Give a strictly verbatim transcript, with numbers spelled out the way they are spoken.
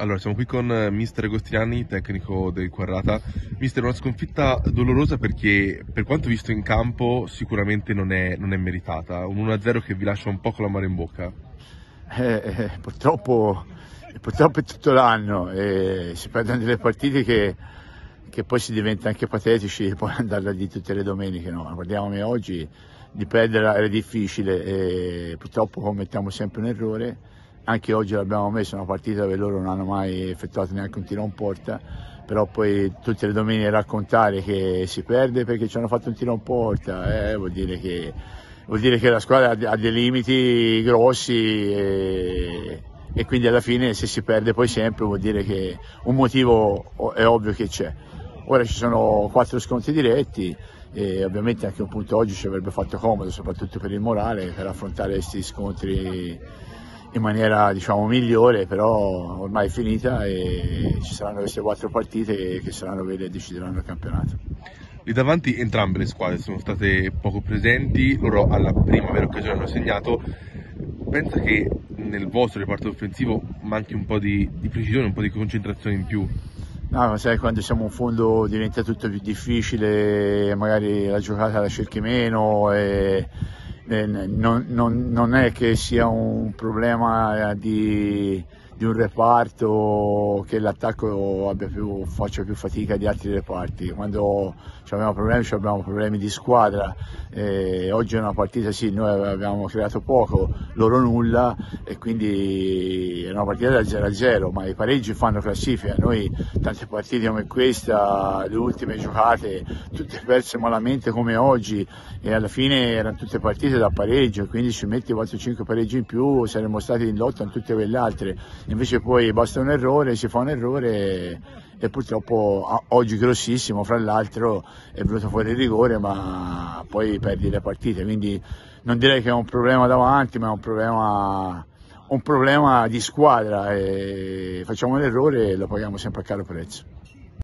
Allora, siamo qui con mister Agostiniani, tecnico del Quarrata. Mister, una sconfitta dolorosa perché, per quanto visto in campo, sicuramente non è, non è meritata. Un uno a zero che vi lascia un po' con l'amaro in bocca. Eh, eh, purtroppo, purtroppo è tutto l'anno e si perdono delle partite che, che poi si diventa anche patetici e poi andarla di tutte le domeniche. No? Guardiamomi oggi, di perderla era difficile e purtroppo commettiamo sempre un errore. Anche oggi l'abbiamo messo, una partita dove loro non hanno mai effettuato neanche un tiro in porta, però poi tutte le domeniche raccontare che si perde perché ci hanno fatto un tiro in porta, eh, vuol dire che, vuol dire che la squadra ha dei limiti grossi e, e quindi alla fine se si perde poi sempre vuol dire che un motivo è ovvio che c'è. Ora ci sono quattro scontri diretti e ovviamente anche un punto oggi ci avrebbe fatto comodo, soprattutto per il morale, per affrontare questi scontri in maniera diciamo migliore, però ormai è finita e ci saranno queste quattro partite che saranno quelle che decideranno il campionato. Lì davanti entrambe le squadre sono state poco presenti, loro alla prima vera occasione hanno segnato. Pensa che nel vostro reparto offensivo manchi un po' di, di precisione, un po' di concentrazione in più? No, ma sai, quando siamo in fondo diventa tutto più difficile, magari la giocata la cerchi meno e eh, non, non, non è che sia un problema di, di un reparto che l'attacco abbia più, faccia più fatica di altri reparti. Quando abbiamo problemi, abbiamo problemi di squadra. Eh, oggi è una partita, sì, noi abbiamo creato poco, loro nulla e quindi è una partita da zero a zero, ma i pareggi fanno classifica. Noi tante partite come questa, le ultime giocate, tutte perse malamente come oggi e alla fine erano tutte partite da pareggio, quindi ci metti quattro cinque pareggi in più saremmo stati in lotta in tutte quelle altre. Invece poi basta un errore, si fa un errore e purtroppo oggi grossissimo, fra l'altro è venuto fuori il rigore ma poi perdi le partite, quindi non direi che è un problema davanti ma è un problema, un problema di squadra e facciamo un errore e lo paghiamo sempre a caro prezzo.